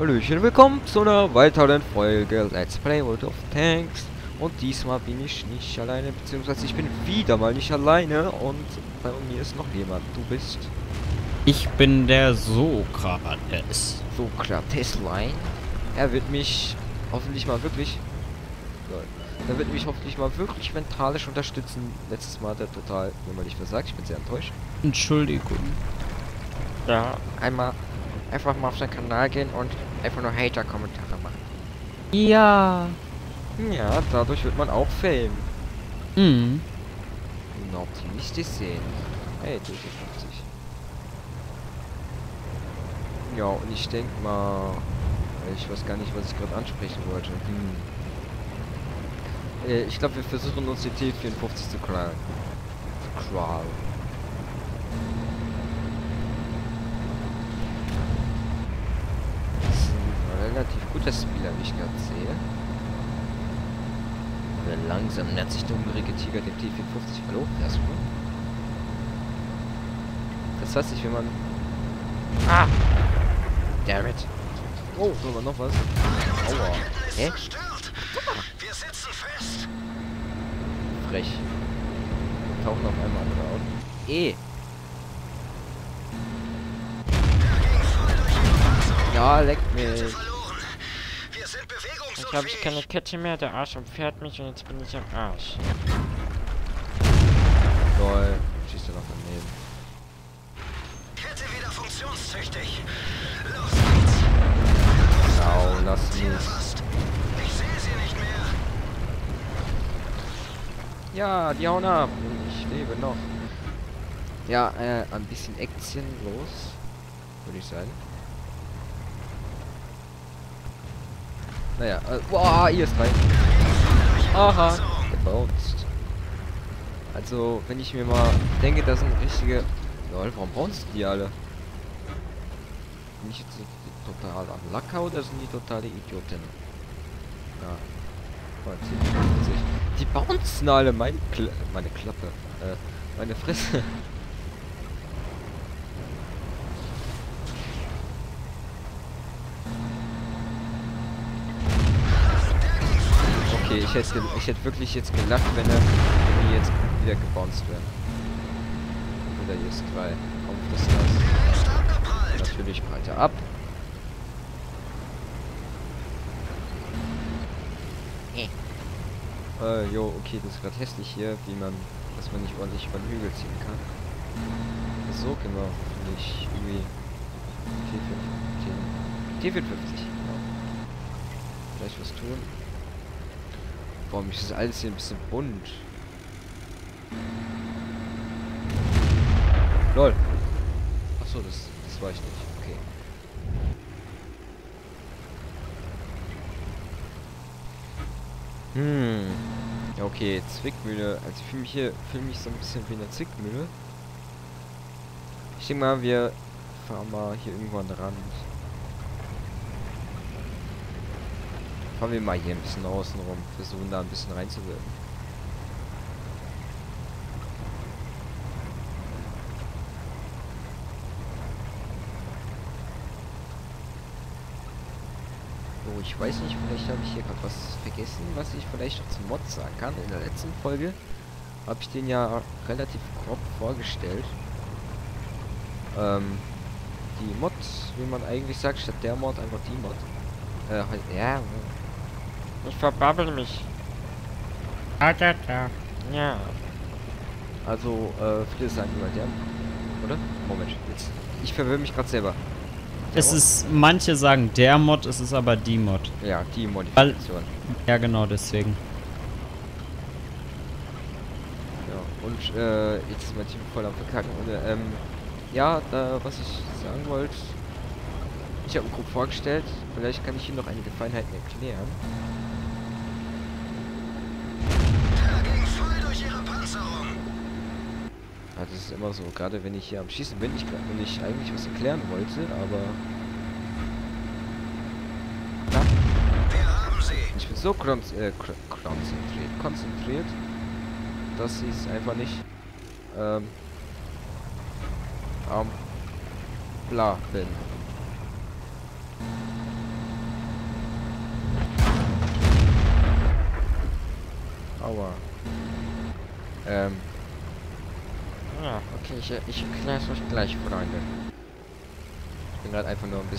Hallöchen, willkommen zu einer weiteren Folge Let's Play World of Tanks. Und diesmal bin ich nicht alleine, beziehungsweise ich bin wieder mal nicht alleine und bei mir ist noch jemand. Du bist Ich bin der Sokrates. Sokrateslein. Er wird mich hoffentlich mal wirklich... Er wird mich hoffentlich mal wirklich mentalisch unterstützen. Letztes Mal hat er total nicht versagt. Ich bin sehr enttäuscht. Entschuldigung. Ja, einfach mal auf seinen Kanal gehen und einfach nur Hater-Kommentare machen. Ja. Ja, dadurch wird man auch Fame. Mhm. Optimistisch sehen. Hey, du 50. Ja, und ich denke mal... Ich weiß gar nicht, was ich gerade ansprechen wollte. Ich glaube, wir versuchen uns die T54 zu krallen. Das ist ein relativ guter Spieler, wie ich gerade sehe. Aber langsam nähert sich der hungrige Tiger dem T54. Hallo? Erstmal. Das heißt nicht, wenn man... Ah! Damn it. Oh, so, noch was. Aua. Hä? Wir sitzen fest. Frech. Tauchen auf einmal andere auf. Ja, leckt mich. Wir sind Jetzt habe bewegungsunfähig. ich keine Kette mehr, der Arsch umfährt mich und jetzt bin ich am Arsch. Lol. Schießt er noch daneben. Kette wieder funktionstüchtig. Los geht's. Au, lass Ziel mich. fast. Ich sehe sie nicht mehr. Ja, die hauen ab. Ich lebe noch. Ja, ein bisschen Action los. Würde ich sagen. Naja, boah, hier ist rein. Aha, gebounced. Also, wenn ich mir mal denke, das sind richtige... Lol, warum bounced die alle? Bin ich jetzt total am Lacker oder sind die totale Idioten? Ja. Oh, 1050. Die bouncen alle, meine Klappe. Meine Fresse. Okay, ich hätte wirklich jetzt gelacht, wenn die jetzt wieder gebounced wären. Oder hier ist 3. Komm, friss Er das. ist abgeprallt. Natürlich prallt er ab. Jo, okay, das ist gerade hässlich hier, dass man nicht ordentlich über den Hügel ziehen kann. So, genau, finde ich irgendwie T54, genau. Vielleicht was tun. Boah, mich ist alles hier ein bisschen bunt. LOL. Achso, das war ich nicht. Okay. Ja, okay, Zwickmühle. Also ich fühle mich so ein bisschen wie eine Zwickmühle. Ich denke mal, wir fahren mal hier irgendwo an den Rand. Fahren wir mal hier ein bisschen außen rum. Versuchen da ein bisschen reinzuwirken. Oh, ich weiß nicht, vielleicht habe ich hier gerade was vergessen, was ich vielleicht noch zum Mod sagen kann. In der letzten Folge habe ich den ja relativ grob vorgestellt. Die Mod, wie man eigentlich sagt, statt der Mod einfach die Mod. Halt, ja. Ich verbabbel mich. Da. Ja. Also, viele sagen immer der, oder? Moment, jetzt. Ich verwirre mich gerade selber. Es ist, manche sagen der Mod, es ist aber die Mod. Ja, die Modifikation. Ja, genau deswegen. Ja, und jetzt ist mein Team voll am Verkacken. Und, ja, was ich sagen wollte, ich habe ihn grob vorgestellt. Vielleicht kann ich Ihnen noch einige Feinheiten erklären. Er ging voll durch ihre Panzerung. Ja, das ist immer so, gerade wenn ich hier am Schießen bin, wenn ich eigentlich was erklären wollte, aber... Ja, Wir haben sie. ich bin so konzentriert, dass ich es einfach nicht, bla bin. Ähm, Ja, okay, ich erkläre es euch gleich, Freunde. ich bin gerade einfach nur ein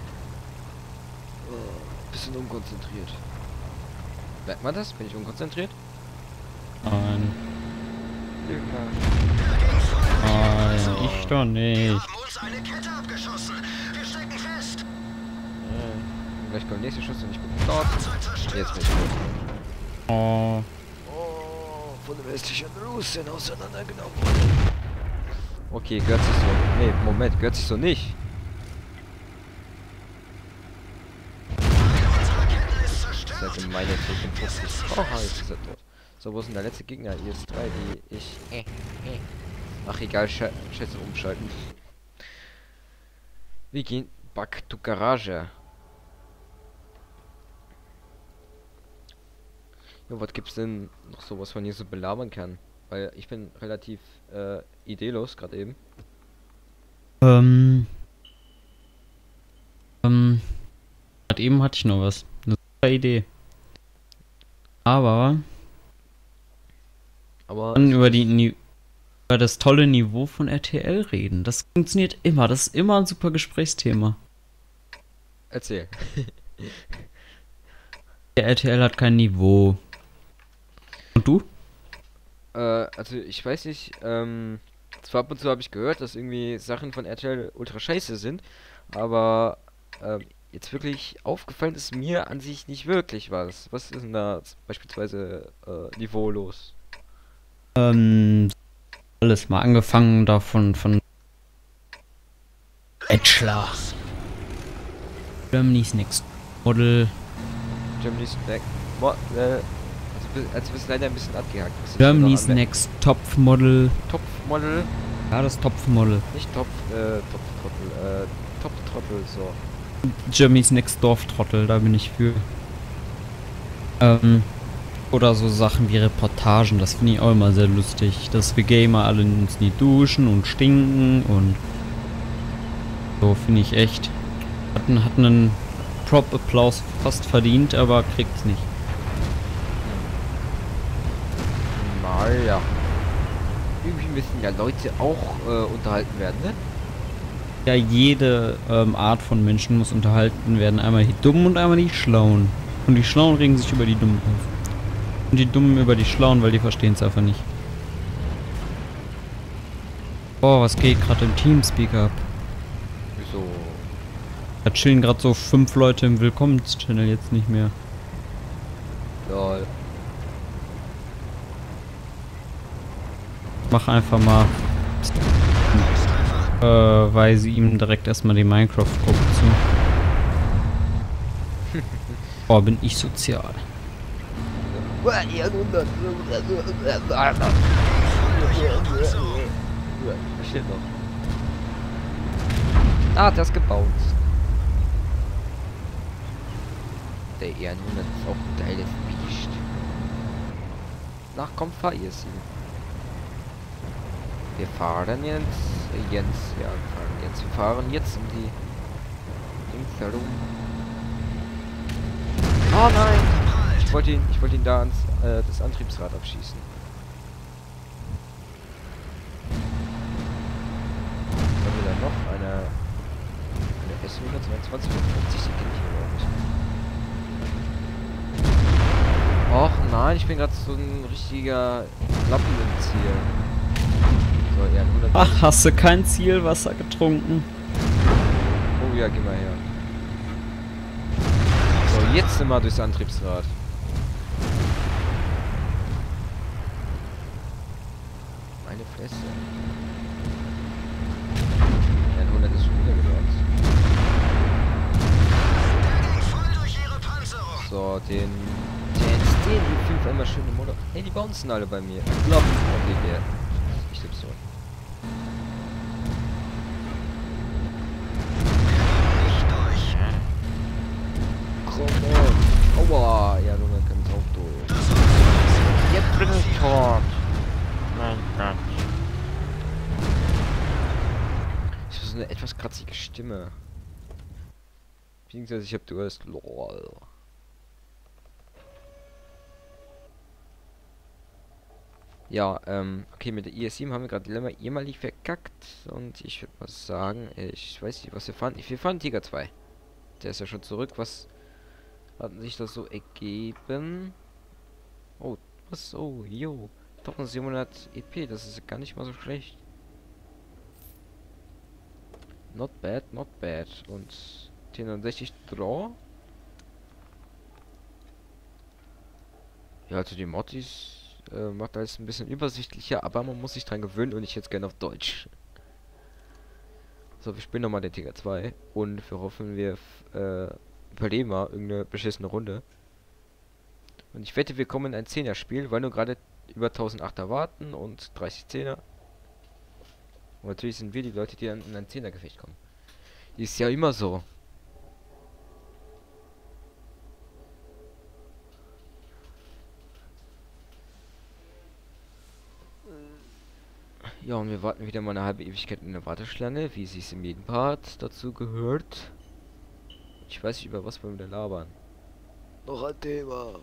bisschen unkonzentriert. Merkt man das? Bin ich unkonzentriert? Nein. Lügner. Nein, ich doch Wir nicht. haben uns eine Kette abgeschossen. Wir stecken fest. Gleich kommt der nächste Schuss und ich bin dort. Fahrzeug zerstört. Jetzt bin ich tot. Oh. Oh, von den westlichen Russen auseinandergenommen worden. Okay, gehört sich so. Nee, Moment, gehört sich so nicht. Unsere Kette ist Das zerstört. ist ja meine 55. Oh, jetzt ist er tot. So, wo ist denn der letzte Gegner? IS-3, die ich... Ach, egal, Schätze umschalten. Wir gehen back to Garage. Ja, was gibt's denn noch so, was man hier so belabern kann? Weil ich bin relativ ideelos gerade eben. Gerade eben hatte ich noch was. Eine super Idee. Aber Aber dann über das tolle Niveau von RTL reden. Das funktioniert immer. Das ist immer ein super Gesprächsthema. erzähl. Der RTL hat kein Niveau. Und du? Also ich weiß nicht, zwar ab und zu habe ich gehört, dass irgendwie Sachen von RTL ultra scheiße sind, aber jetzt wirklich aufgefallen ist mir an sich nicht wirklich was. Was ist denn da beispielsweise niveaulos? Alles mal angefangen davon von Bachelor. Germany's Next Model. Germany's Next... Also bist leider ein bisschen abgehakt. Was ist Germany's denn noch Next Topmodel. Topmodel? Ja, das Topfmodel. Nicht Topftrottel, Topftrottel, so. Germany's Next Dorftrottel, da bin ich für. Oder so Sachen wie Reportagen, das finde ich auch immer sehr lustig. Dass wir Gamer alle uns nie duschen und stinken und so finde ich echt. Hat einen Prop-Applaus fast verdient, aber kriegt's nicht. Naja. Irgendwie müssen ja Leute auch unterhalten werden, ne? Ja, jede Art von Menschen muss unterhalten werden. Einmal die Dummen und einmal die Schlauen. Und die Schlauen regen sich über die Dummen auf. Und die Dummen über die Schlauen, weil die verstehen es einfach nicht. Boah, was geht gerade im Teamspeak ab? Wieso? Da chillen gerade so 5 Leute im Willkommenschannel jetzt nicht mehr. Lol. Mach einfach mal. Weise ihm direkt erstmal die Minecraft-Gruppe zu. Boah, bin ich sozial. Da steht noch. Ah, das gebaut. Der Ehrenhundert ist auch ein geiles Biest. Nach komm, fahr ihr sie. Wir fahren jetzt. Wir fahren jetzt um die Dings herum. Oh nein! Ich wollte ihn da ans das Antriebsrad abschießen. Was haben wir da noch? Eine S122 mit 50 Sekunden. Och nein, ich bin gerade so ein richtiger Lappen im Ziel. So, eher ein 100. Ach, hast du kein Zielwasser getrunken? Oh ja, geh mal her. So, jetzt sind wir durchs Antriebsrad. Meine Fresse. Ja, ein 100 ist schon wieder gedroppt. Der ging voll durch ihre Panzerung. So, den die 5 einmal schön im Motor. Hey, die bouncen alle bei mir. Flop. Okay, der. Ich tipp's so. Nicht durch. Komm on. Aua. Ja, Junge, ganz auch durch. Jetzt bin ich tot. Mein Gott. Ich habe so eine etwas kratzige Stimme. Beziehungsweise ich hab Durst. Lol. Ja, okay, mit der IS-7 haben wir gerade jämmerlich verkackt. Und ich würde mal sagen, ich weiß nicht, was wir fahren. Wir fahren Tiger 2. Der ist ja schon zurück. Was hat sich das so ergeben? Oh, was? Oh, jo. 1700 EP, das ist gar nicht mal so schlecht. Not bad, not bad. Und T69 Draw. Ja, also die Mottis macht alles ein bisschen übersichtlicher, aber man muss sich dran gewöhnen und ich jetzt gerne auf Deutsch. So, wir spielen nochmal den Tiger 2 und wir hoffen, wir überleben mal irgendeine beschissene Runde. Und ich wette, wir kommen in ein 10er-Spiel, weil nur gerade über 1008er warten und 30 10er. Und natürlich sind wir die Leute, die dann in ein 10er-Gefecht kommen. Ist ja immer so. Ja, und wir warten wieder mal eine halbe Ewigkeit in der Warteschlange, wie es in jedem Part dazu gehört. Ich weiß nicht, über was wir wieder labern. Noch ein Thema.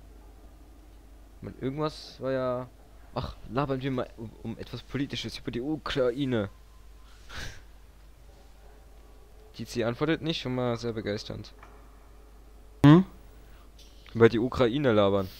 Irgendwas war ja... Ach, labern wir mal um etwas Politisches über die Ukraine. Die sie antwortet nicht, schon mal sehr begeisternd. Hm? Über die Ukraine labern.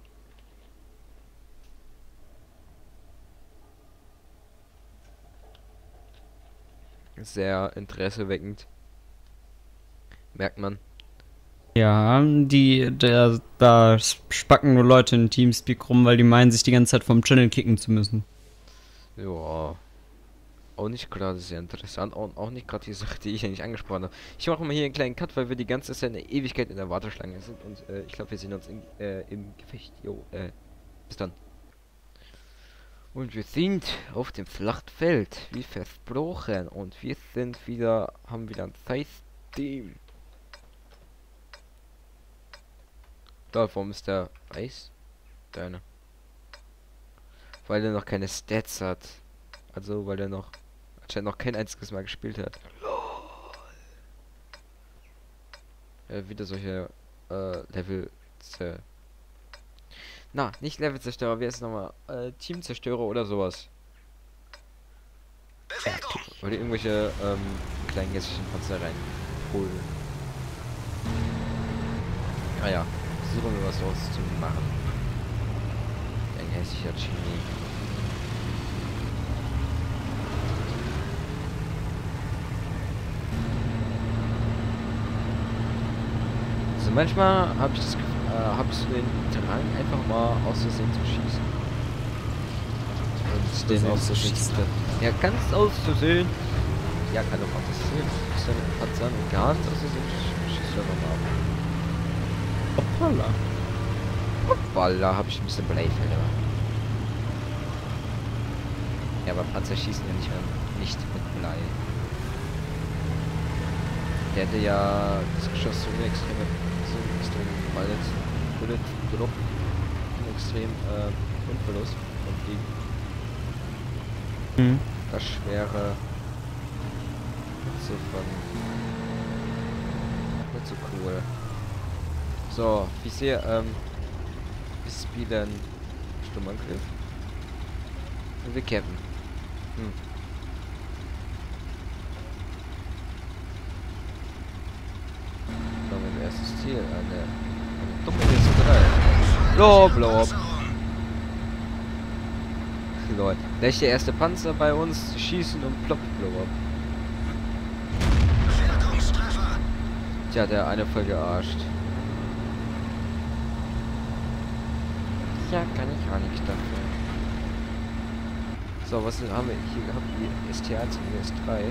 Sehr interesseweckend. Merkt man. Ja, da spacken nur Leute in Teamspeak rum, weil die meinen, sich die ganze Zeit vom Channel kicken zu müssen. Ja. Auch nicht gerade sehr interessant. Auch nicht gerade die Sache, die ich ja nicht angesprochen habe. Ich mache mal hier einen kleinen Cut, weil wir die ganze Zeit eine Ewigkeit in der Warteschlange sind. Und ich glaube, wir sehen uns im Gefecht. Jo, bis dann. Und wir sind auf dem Schlachtfeld, wie versprochen. Und wir sind wieder, haben wieder ein Zeiss-Team. Da, warum ist der weiß? Deine. Weil er noch keine Stats hat. Also, weil er noch anscheinend noch kein einziges Mal gespielt hat. Wieder solche Level. Na, nicht Levelzerstörer, wie ist es nochmal? Teamzerstörer oder sowas. Oder irgendwelche kleinen hässlichen Panzer reinholen. Ah ja, versuchen wir was draus zu machen. Ein hässlicher Chimney. Also manchmal habe ich das Gefühl, habe ich so den Drang, einfach mal aus Versehen zu schießen. Und den aus Versehen zu treffen. Ja, ganz aus Versehen. Ja, kann doch auch das Versehen. Ist dann Panzer und ganz aus Versehen schießt er nochmal ab. Hoppala. Hoppala, habe ich ein bisschen Bleifelder. Ja, aber Panzer schießen ja nicht mit Blei. Der hätte ja das Geschoss so extrem Bullet Drop, extrem Unverlust vom Fliegen. Mhm. Das schwere nicht so cool. So, wie ich sehe, wir spielen Sturmangriff. Und wir campen. Mein erstes Ziel, eine dumme Liste 3. Blob. Lol. Gleich der erste Panzer bei uns schießen und plopp, Blob. Tja, der eine voll gearscht. Ja, kann ich auch nichts dafür. So, was haben wir hier gehabt? Die ST1 und die S3.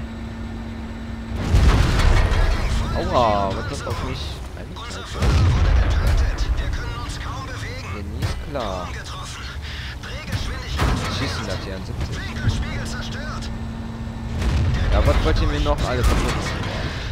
Aua, was das auf mich eingeschaltet? Ja, nie ist klar. Schießen da T71. Ja, was wollt ihr mir noch alle verputzen?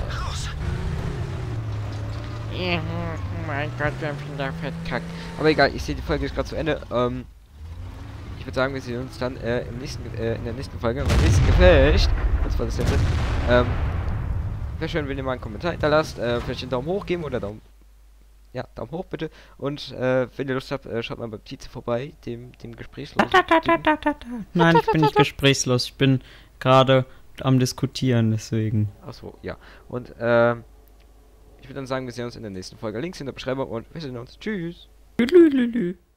Ja, mein Gott, wir haben wieder verkackt. Aber egal, ich sehe, die Folge ist gerade zu Ende. Ich würde sagen, wir sehen uns dann in der nächsten Folge, beim nächsten Gefecht. Das war das jetzt. Wäre schön, wenn ihr mal einen Kommentar hinterlasst, vielleicht einen Daumen hoch geben oder Daumen ja, Daumen hoch bitte. Und wenn ihr Lust habt, schaut mal beim Tietze vorbei, dem Gesprächslosen. Nein, ich bin nicht gesprächslos. Ich bin gerade am Diskutieren, deswegen. Achso, ja. Und ich würde dann sagen, wir sehen uns in der nächsten Folge. Links in der Beschreibung und wir sehen uns. Tschüss. Lü, lü, lü, lü.